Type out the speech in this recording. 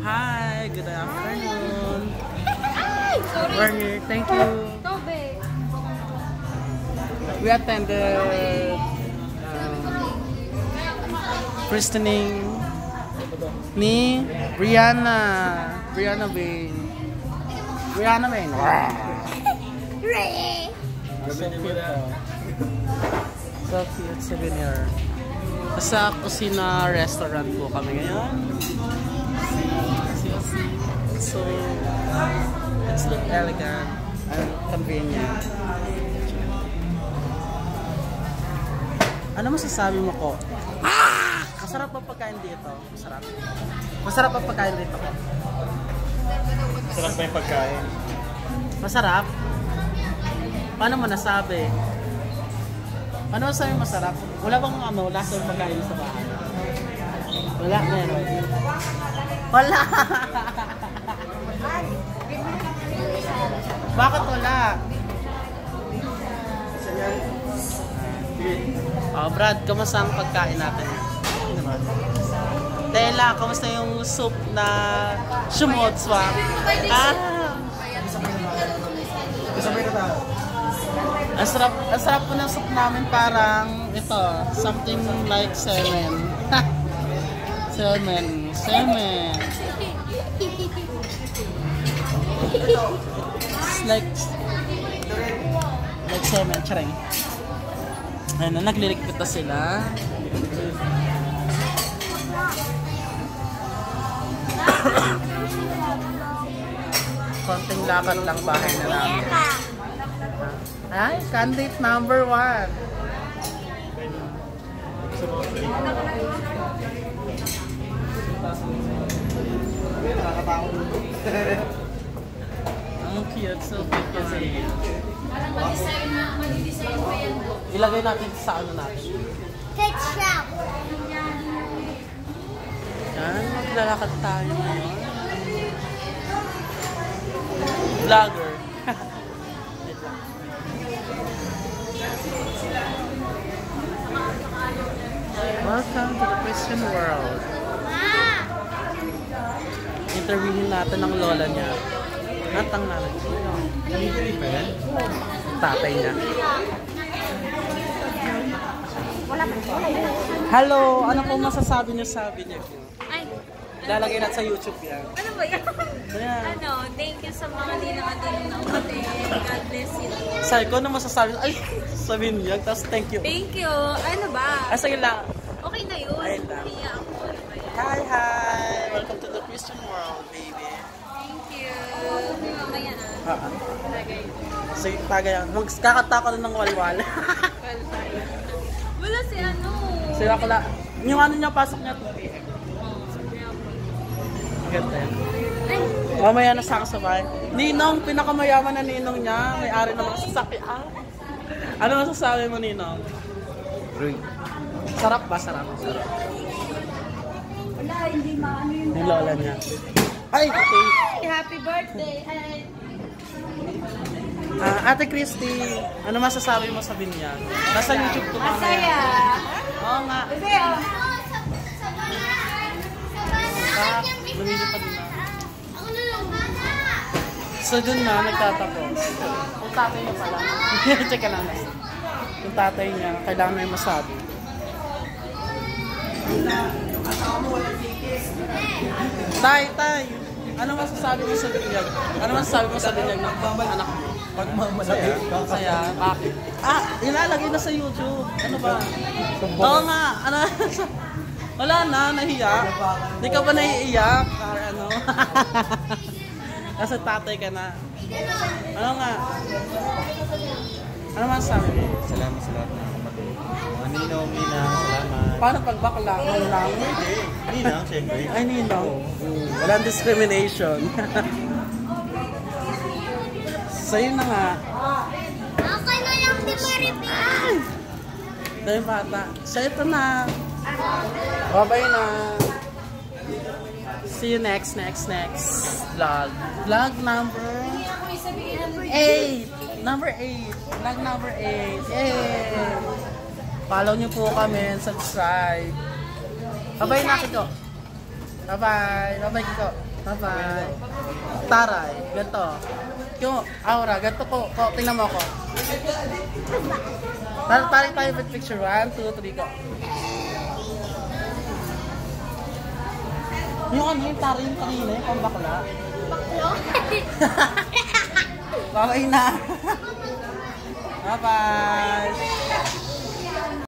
Hi, good afternoon. We're here. Thank you. We attended christening ni Brianna. Brianna Bain. So cute souvenir. Sa Kusina Restaurant po kami ngayon. So, it's look elegant and convenient. Ano masasabi mo ko? Masarap ang pagkain dito. Masarap. Masarap ang pagkain dito ko. Masarap ba yung pagkain? Masarap? Paano mo nasabi? Paano masabi masarap? Wala bang lasa yung pagkain sa bahay? Wala, meron. Wala! Bakit wala? Oh, Brad, kamusta ang pagkain natin? Tela, kamusta yung soup na shumotswa? Ang sarap po ng soup namin, parang ito, something like semen. Semen. It's like semen, charing. Ayun na, nagliligpit na sila. Konting lakad lang bahay na namin. Ay, candidate number 1. Ang cute, so cute kasi. Ilagay natin sa ano natin. Cake shop. Yan, maglalakad tayo ngayon. Vlogger. Welcome to the Christian world. Interviewin natin ang lola niya. Natang nanay. Tatay niya. Hello! Ano po masasabi niyo sa video niyo? Lalagay natin sa YouTube yan. Ano ba yan? Ayan. Ano, thank you sa mga ninakadalo na umatin. God bless you. Sabi ko, ano masasabi? Ay, sabihin niya. Tapos thank you. Thank you. Ano ba? Ay, sige lang. Okay na yun. Ayun lang. Hiya ako. Ano ba yan? Hi! Welcome to the Christian world, baby. Thank you. Mamaya na. Lagay. Sige, tagay yan. Magkakata ko na ng walwal. Wala si ano. Sila ko lang. Yung ano niya, pasok niya 2 p.m. Ganda yan. Mamaya na sa kasabay. Ninong, pinakamayaman na ninong niya. May-ari ng mga sasakyan. Ano masasabi mo, Ninong? Great. Sarap ba? Sarap. Wala, hindi maano yun. Yung lola niya. Ay, okay. Happy birthday. Ate Christy, ano masasabi mo sa binyag? Nasa YouTube ko mamaya. Masaya. Oo nga. Masaya. Lumilipad na. So dun na, nagtatapos. Yung tatay niya pala. Check ka lang. Yung tatay niya, kailangan na yung masabi. Tay! Ano masasabi mo sa binyag? Ano masasabi mo sa binyag ng anak mo? Pagmamalaya. Masaya. Bakit? Ilalagay na sa YouTube. Ano ba? Oo nga. Ano? Wala na, nahiya. Hindi ka ba naiiyak? Ano? Kasi tatay ka na. Ano nga? Ano masasabi mo? Salamat sa lahat ng kapatid. Mga ninong, ninang, salamat. Paano pag bakla? Ninang? Ninang, siyempre. Ay, ninang. Walang discrimination. So yun na nga. Okay na yung di Maribel. Dahil bata. So ito na. Bye-bye na. See you next vlog. Vlog number 8. Number 8. Vlog number 8. Yay! Follow nyo po kami and subscribe. Bye-bye na, Kiko. Bye-bye. Bye-bye, Kiko. Bye-bye. Taray, ganito. Yung aura, ganito ko. Tingnan mo ako. Tarik tayo picture. 1, 2, 3, go. Yung ano yung taray yung kanina, yung pambakla. Baklo? Bye-bye na. Bye-bye.